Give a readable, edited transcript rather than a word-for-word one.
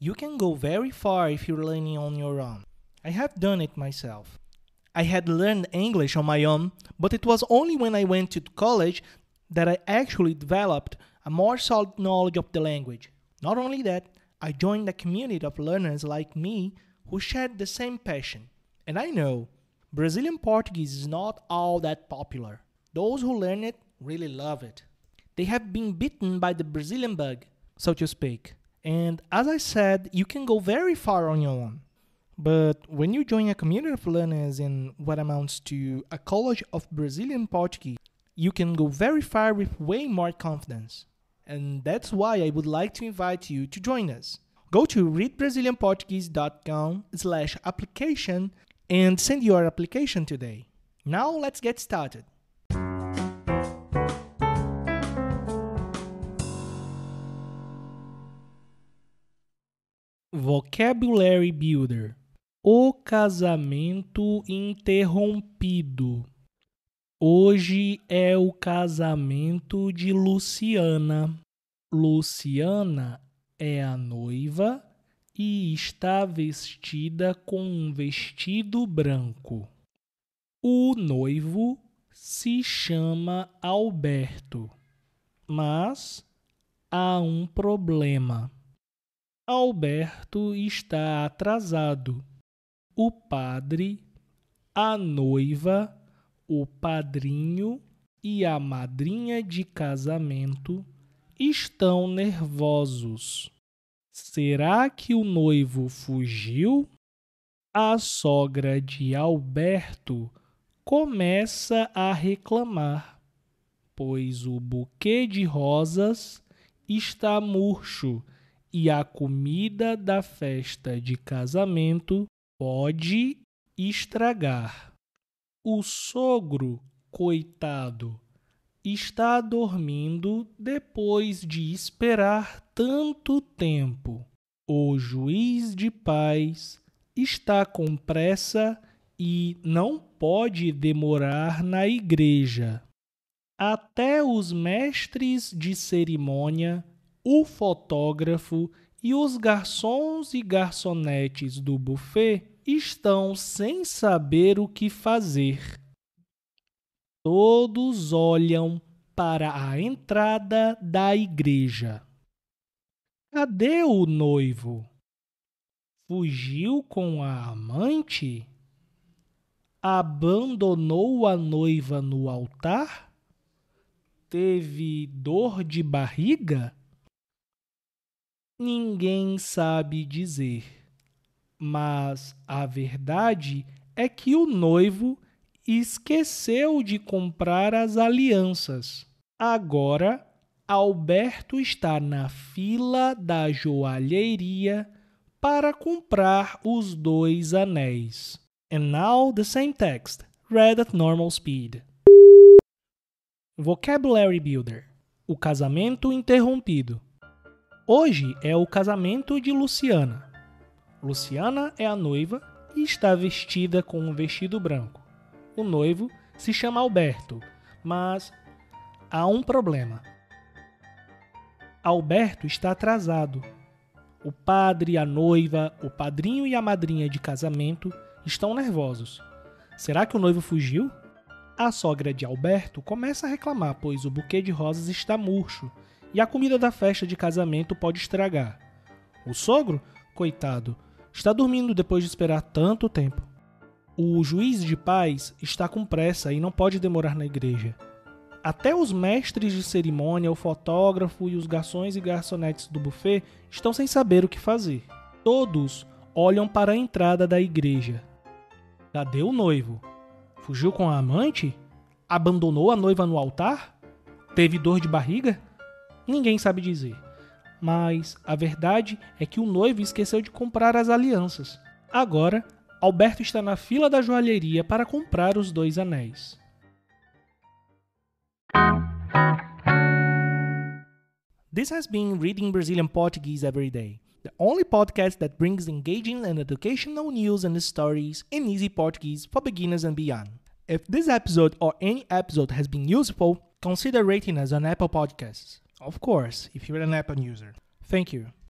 You can go very far if you're learning on your own. I have done it myself. I had learned English on my own, but it was only when I went to college that I actually developed a more solid knowledge of the language. Not only that, I joined a community of learners like me who shared the same passion. And I know, Brazilian Portuguese is not all that popular. Those who learn it really love it. They have been bitten by the Brazilian bug, so to speak. And as I said, you can go very far on your own. But when you join a community of learners in what amounts to a college of Brazilian Portuguese, you can go very far with way more confidence. And that's why I would like to invite you to join us. Go to readbrazilianportuguese.com/application and send your application today. Now let's get started. Vocabulary Builder. O casamento interrompido. Hoje é o casamento de Luciana. Luciana é a noiva e está vestida com um vestido branco. O noivo se chama Alberto, mas há um problema. Alberto está atrasado. O padre, a noiva, o padrinho e a madrinha de casamento estão nervosos. Será que o noivo fugiu? A sogra de Alberto começa a reclamar, pois o buquê de rosas está murcho e a comida da festa de casamento pode estragar. O sogro, coitado, está dormindo depois de esperar tanto tempo. O juiz de paz está com pressa e não pode demorar na igreja. Até os mestres de cerimônia, o fotógrafo e os garçons e garçonetes do buffet estão sem saber o que fazer. Todos olham para a entrada da igreja. Cadê o noivo? Fugiu com a amante? Abandonou a noiva no altar? Teve dor de barriga? Ninguém sabe dizer, mas a verdade é que o noivo esqueceu de comprar as alianças. Agora, Alberto está na fila da joalheria para comprar os 2 anéis. And now the same text, read at normal speed. Vocabulary Builder. O casamento interrompido. Hoje é o casamento de Luciana. Luciana é a noiva e está vestida com um vestido branco. O noivo se chama Alberto, mas há um problema. Alberto está atrasado. O padre, a noiva, o padrinho e a madrinha de casamento estão nervosos. Será que o noivo fugiu? A sogra de Alberto começa a reclamar, pois o buquê de rosas está murcho e a comida da festa de casamento pode estragar. O sogro, coitado, está dormindo depois de esperar tanto tempo. O juiz de paz está com pressa e não pode demorar na igreja. Até os mestres de cerimônia, o fotógrafo e os garçons e garçonetes do buffet estão sem saber o que fazer. Todos olham para a entrada da igreja. Cadê o noivo? Fugiu com a amante? Abandonou a noiva no altar? Teve dor de barriga? Ninguém sabe dizer. Mas a verdade é que o noivo esqueceu de comprar as alianças. Agora, Alberto está na fila da joalheria para comprar os 2 anéis. This has been Reading Brazilian Portuguese Every Day, the only podcast that brings engaging and educational news and stories in easy Portuguese for beginners and beyond. If this episode or any episode has been useful, consider rating us on Apple Podcasts. Of course, if you're an Apple user. Thank you.